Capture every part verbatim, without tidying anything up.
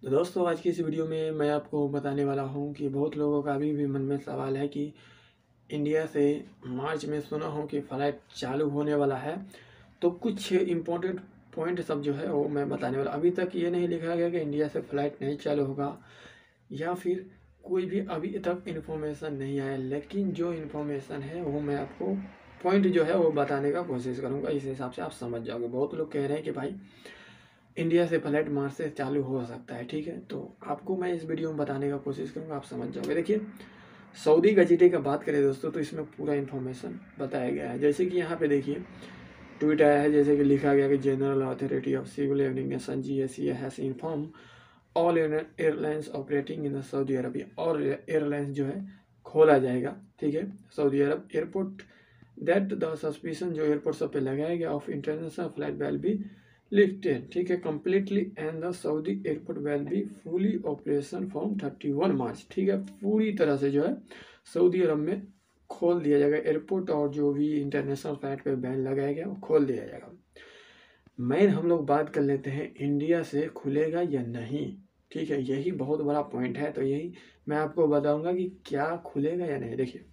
तो दोस्तों आज की इस वीडियो में मैं आपको बताने वाला हूं कि बहुत लोगों का अभी भी मन में सवाल है कि इंडिया से मार्च में सुना हूं कि फ़्लाइट चालू होने वाला है। तो कुछ इम्पोर्टेंट पॉइंट सब जो है वो मैं बताने वाला। अभी तक ये नहीं लिखा गया कि इंडिया से फ़्लाइट नहीं चालू होगा या फिर कोई भी अभी तक इन्फॉर्मेशन नहीं आया, लेकिन जो इन्फॉर्मेशन है वो मैं आपको पॉइंट जो है वो बताने का कोशिश करूँगा। इस हिसाब से आप समझ जाओगे। बहुत लोग कह रहे हैं कि भाई इंडिया से फ्लाइट मार्च से चालू हो सकता है, ठीक है। तो आपको मैं इस वीडियो में बताने का कोशिश करूँगा, आप समझ जाओगे। देखिए, सऊदी गज़ेटे का बात करें दोस्तों तो इसमें पूरा इन्फॉर्मेशन बताया गया है। जैसे कि यहाँ पे देखिए ट्वीट आया है, जैसे कि लिखा गया कि general authority of civil aviation G S A has inform all airlines operating in Saudi Arabia. और एयरलाइंस जो है खोला जाएगा, ठीक है, Saudi Arab airport. That the suspicion जो एयरपोर्ट सब पे लगाया गया of international flight will be lifted, ठीक है, completely and the Saudi airport will be fully operation from thirty one March, ठीक है। पूरी तरह से जो है सऊदी अरब में खोल दिया जाएगा एयरपोर्ट, और जो भी इंटरनेशनल फ्लाइट पे बैन लगाया गया वो खोल दिया जाएगा। मेन हम लोग बात कर लेते हैं इंडिया से खुलेगा या नहीं, ठीक है, यही बहुत बड़ा पॉइंट है। तो यही मैं आपको बताऊंगा कि क्या खुलेगा या नहीं। देखिए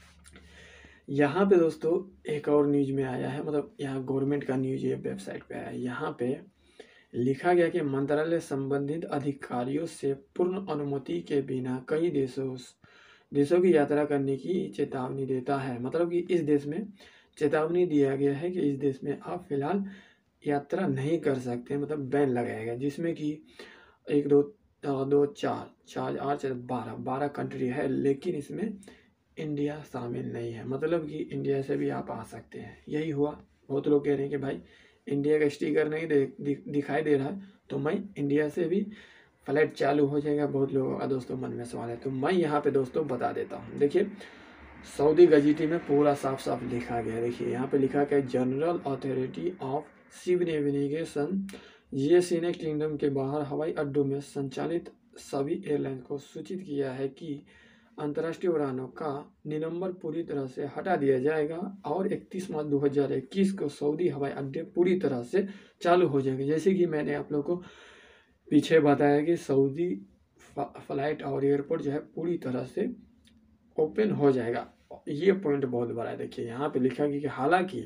यहाँ पे दोस्तों एक और न्यूज में आया है, मतलब यहाँ गवर्नमेंट का न्यूज ये वेबसाइट पे आया है। यहाँ पे लिखा गया कि मंत्रालय संबंधित अधिकारियों से पूर्ण अनुमति के बिना कई देशों देशों की यात्रा करने की चेतावनी देता है। मतलब कि इस देश में चेतावनी दिया गया है कि इस देश में आप फिलहाल यात्रा नहीं कर सकते, मतलब बैन लगाया गया, जिसमें कि एक दो अ, दो चार चार आठ चार बारह बारह कंट्री है, लेकिन इसमें इंडिया शामिल नहीं है। मतलब कि इंडिया से भी आप आ सकते हैं, यही हुआ। बहुत लोग कह रहे हैं कि भाई इंडिया का स्टिकर नहीं दे, दि, दिखाई दे रहा है, तो मैं इंडिया से भी फ्लाइट चालू हो जाएगा। बहुत लोगों का दोस्तों मन में सवाल है, तो मैं यहाँ पे दोस्तों बता देता हूँ। देखिए सऊदी गज़ेटी में पूरा साफ साफ लिखा गया है। देखिए यहाँ पे लिखा गया general authority of civil aviation USA ने किंगडम के बाहर हवाई अड्डों में संचालित सभी एयरलाइन को सूचित किया है कि अंतर्राष्ट्रीय उड़ानों का निलंबन पूरी तरह से हटा दिया जाएगा और इकतीस मार्च दो हज़ार इक्कीस को सऊदी हवाई अड्डे पूरी तरह से चालू हो जाएंगे। जैसे कि मैंने आप लोगों को पीछे बताया कि सऊदी फ्लाइट और एयरपोर्ट जो है पूरी तरह से ओपन हो जाएगा। ये पॉइंट बहुत बड़ा है। देखिए यहाँ पे लिखा गया कि हालांकि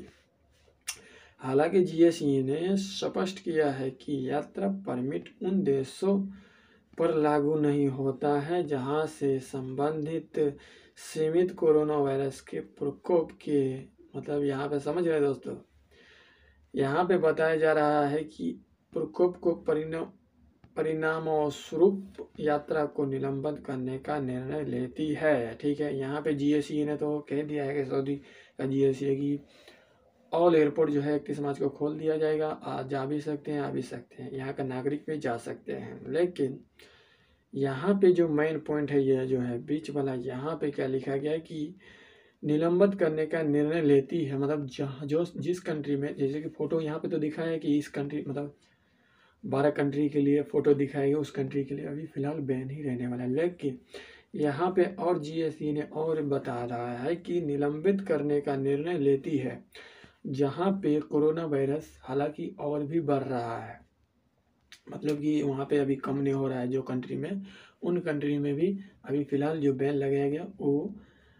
हालांकि जीएसई ने स्पष्ट किया है कि यात्रा परमिट उन देशों पर लागू नहीं होता है जहां से संबंधित सीमित कोरोना वायरस के प्रकोप के, मतलब यहाँ पे समझ रहे दोस्तों, यहाँ पे बताया जा रहा है कि प्रकोप को परिणाम परिणामों स्वरूप यात्रा को निलंबित करने का निर्णय लेती है, ठीक है। यहाँ पे जीएसई ने तो कह दिया है कि सऊदी का जीएसई की ऑल एयरपोर्ट जो है इकतीस मार्च को खोल दिया जाएगा। आज जा भी सकते हैं, आ भी सकते हैं, यहाँ का नागरिक भी जा सकते हैं। लेकिन यहाँ पे जो मेन पॉइंट है, ये जो है बीच वाला, यहाँ पे क्या लिखा गया है कि निलंबित करने का निर्णय लेती है। मतलब जहाँ जो जिस कंट्री में, जैसे कि फ़ोटो यहाँ पे तो दिखा है कि इस कंट्री, मतलब बारह कंट्री के लिए फ़ोटो दिखाएगी, उस कंट्री के लिए अभी फ़िलहाल बैन ही रहने वाला है। लेकिन यहाँ पे और जीएसई ने और बता रहा है कि निलंबित करने का निर्णय लेती है जहाँ पे कोरोना वायरस हालांकि और भी बढ़ रहा है। मतलब कि वहाँ पे अभी कम नहीं हो रहा है जो कंट्री में, उन कंट्री में भी अभी फ़िलहाल जो बैन लगाया गया वो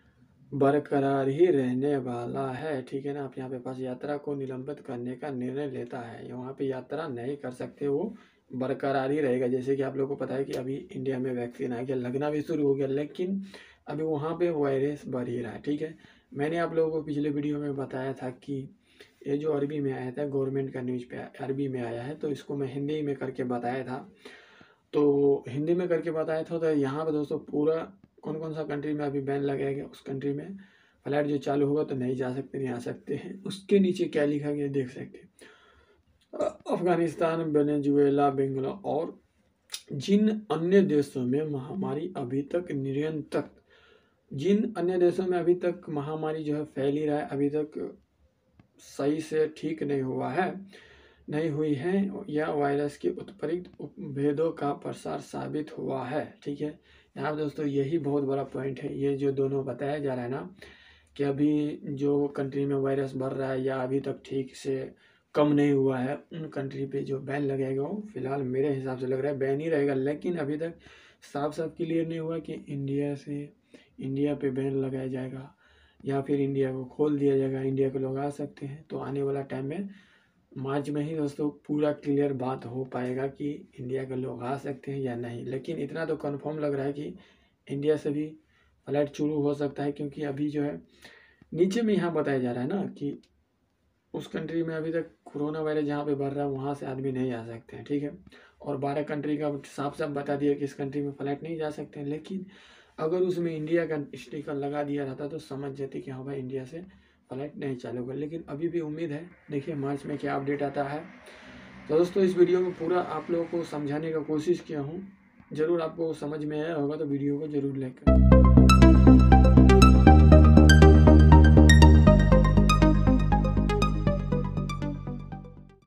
बरकरार ही रहने वाला है, ठीक है ना। आप यहाँ पे पास यात्रा को निलंबित करने का निर्णय लेता है, वहाँ पे यात्रा नहीं कर सकते, वो बरकरार ही रहेगा। जैसे कि आप लोगों को पता है कि अभी इंडिया में वैक्सीन आ गया, लगना भी शुरू हो गया, लेकिन अभी वहाँ पे वायरस बढ़ ही रहा है, ठीक है। मैंने आप लोगों को पिछले वीडियो में बताया था कि ये जो अरबी में आया था, गवर्नमेंट का न्यूज़ पे अरबी में आया है, तो इसको मैं हिंदी में करके बताया था। तो हिंदी में करके बताया था, तो यहाँ पर दोस्तों पूरा कौन कौन सा कंट्री में अभी बैन लगाया गया, उस कंट्री में फ्लाइट जो चालू होगा तो नहीं जा सकते, नहीं आ सकते हैं। उसके नीचे क्या लिखा गया देख सकते हैं, अफगानिस्तान, वेनेजुएला, बेंगलोर और जिन अन्य देशों में महामारी अभी तक निरंतर जिन अन्य देशों में अभी तक महामारी जो है फैल ही रहा है, अभी तक सही से ठीक नहीं हुआ है, नहीं हुई है, या वायरस के उत्परित भेदों का प्रसार साबित हुआ है, ठीक है। यहाँ पर दोस्तों यही बहुत बड़ा पॉइंट है। ये जो दोनों बताया जा रहा है ना कि अभी जो कंट्री में वायरस बढ़ रहा है या अभी तक ठीक से कम नहीं हुआ है, उन कंट्री पे जो बैन लगेगा वो फिलहाल मेरे हिसाब से लग रहा है बैन ही रहेगा। लेकिन अभी तक साफ साफ क्लियर नहीं हुआ कि इंडिया से इंडिया पे बैन लगाया जाएगा या फिर इंडिया को खोल दिया जाएगा, इंडिया के लोग आ सकते हैं। तो आने वाला टाइम में मार्च में ही दोस्तों पूरा क्लियर बात हो पाएगा कि इंडिया के लोग आ सकते हैं या नहीं। लेकिन इतना तो कंफर्म लग रहा है कि इंडिया से भी फ्लाइट शुरू हो सकता है, क्योंकि अभी जो है नीचे में यहाँ बताया जा रहा है ना कि उस कंट्री में अभी तक कोरोना वायरस जहाँ पे बढ़ रहा है वहाँ से आदमी नहीं आ सकते हैं, ठीक है। और बारह कंट्री का साफ साफ बता दिया कि इस कंट्री में फ्लाइट नहीं जा सकते हैं। लेकिन अगर उसमें इंडिया का स्टिकर लगा दिया रहता तो समझ जाती कि हाँ भाई इंडिया से फ्लाइट नहीं चालू होगा। लेकिन अभी भी उम्मीद है, देखिए मार्च में क्या अपडेट आता है। तो दोस्तों इस वीडियो में पूरा आप लोगों को समझाने का कोशिश किया हूँ, ज़रूर आपको समझ में आया होगा तो वीडियो को ज़रूर लाइक करें।